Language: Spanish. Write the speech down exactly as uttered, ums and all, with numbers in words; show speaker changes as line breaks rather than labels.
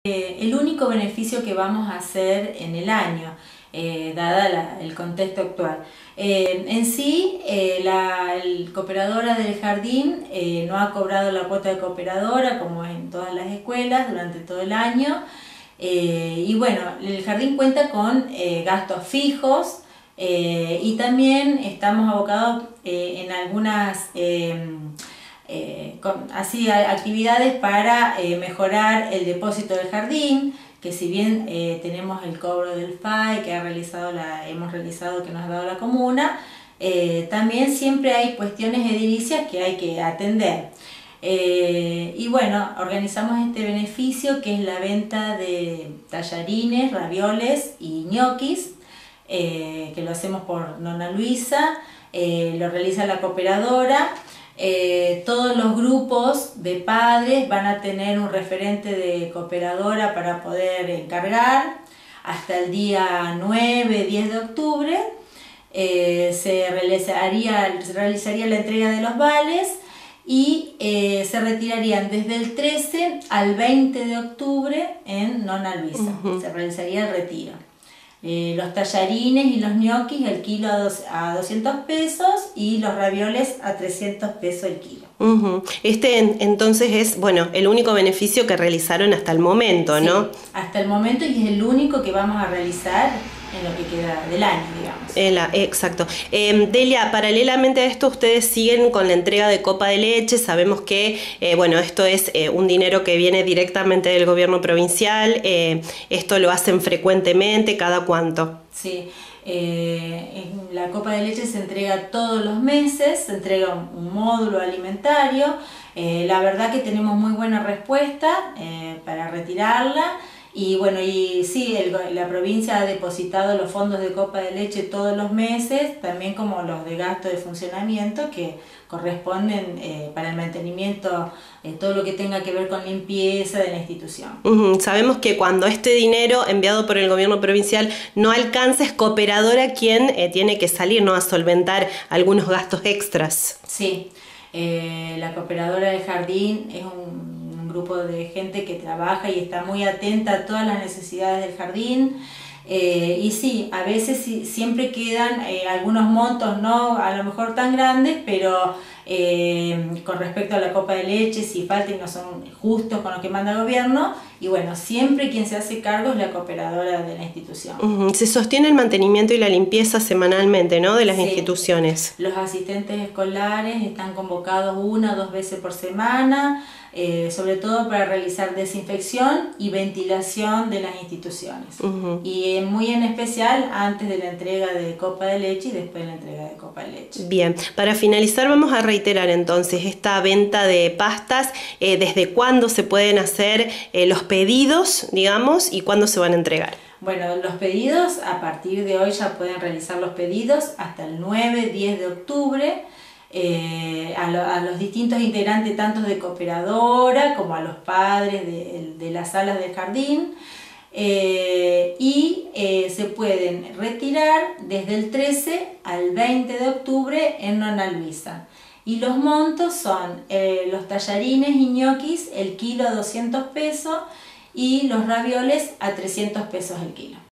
El único beneficio que vamos a hacer en el año, eh, dada la, el contexto actual. Eh, en sí, eh, la el cooperadora del jardín eh, no ha cobrado la cuota de cooperadora como en todas las escuelas durante todo el año. Eh, y bueno, el jardín cuenta con eh, gastos fijos eh, y también estamos abocados eh, en algunas eh, Eh, con, así actividades para eh, mejorar el depósito del jardín, que si bien eh, tenemos el cobro del F A E que ha realizado la, hemos realizado, que nos ha dado la comuna, eh, también siempre hay cuestiones edilicias que hay que atender. Eh, y bueno, organizamos este beneficio que es la venta de tallarines, ravioles y ñoquis, eh, que lo hacemos por Nona Luisa, eh, lo realiza la cooperadora. Eh, todos los grupos de padres van a tener un referente de cooperadora para poder encargar hasta el día nueve, diez de octubre. Eh, se, realizaría, se realizaría la entrega de los vales y eh, se retirarían desde el trece al veinte de octubre en Nona Luisa. Uh-huh. Se realizaría el retiro. Eh, los tallarines y los ñoquis el kilo a doscientos pesos y los ravioles a trescientos pesos el kilo.
Uh-huh. Este en, entonces es, bueno, el único beneficio que realizaron hasta el momento,
sí,
¿no?
Hasta el momento, y es el único que vamos a realizar en lo que queda del año, digamos.
El, exacto. Eh, Delia, paralelamente a esto ustedes siguen con la entrega de copa de leche. Sabemos que, eh, bueno, esto es eh, un dinero que viene directamente del gobierno provincial. Eh, esto lo hacen frecuentemente, ¿cada cuánto?
Sí, eh, la copa de leche se entrega todos los meses, se entrega un, un módulo alimentario. Eh, la verdad que tenemos muy buena respuesta eh, para retirarla. Y bueno, y sí, el, la provincia ha depositado los fondos de copa de leche todos los meses, también como los de gasto de funcionamiento que corresponden eh, para el mantenimiento, eh, todo lo que tenga que ver con limpieza de la institución.
Uh-huh. Sabemos que cuando este dinero enviado por el gobierno provincial no alcanza, es cooperadora quien eh, tiene que salir, ¿no?, a solventar algunos gastos extras.
Sí, eh, la cooperadora del jardín es un grupo de gente que trabaja y está muy atenta a todas las necesidades del jardín, eh, y sí, a veces sí, siempre quedan eh, algunos montos, no a lo mejor tan grandes, pero eh, con respecto a la copa de leche, si falta y no son justos con lo que manda el gobierno, y bueno, siempre quien se hace cargo es la cooperadora de la institución.
Uh-huh. Se sostiene el mantenimiento y la limpieza semanalmente, ¿no?, de las sí. instituciones.
Los asistentes escolares están convocados una o dos veces por semana, Eh, sobre todo para realizar desinfección y ventilación de las instituciones. Uh-huh. Y muy en especial antes de la entrega de copa de leche y después de la entrega de copa de leche.
Bien, para finalizar vamos a reiterar entonces esta venta de pastas, eh, desde cuándo se pueden hacer eh, los pedidos, digamos, y cuándo se van a entregar.
Bueno, los pedidos a partir de hoy ya pueden realizar los pedidos hasta el nueve, diez de octubre. Eh, a, lo, a los distintos integrantes tanto de cooperadora como a los padres de, de las salas del jardín, eh, y eh, se pueden retirar desde el trece al veinte de octubre en Nona Luisa, y los montos son eh, los tallarines y ñoquis el kilo a doscientos pesos y los ravioles a trescientos pesos el kilo.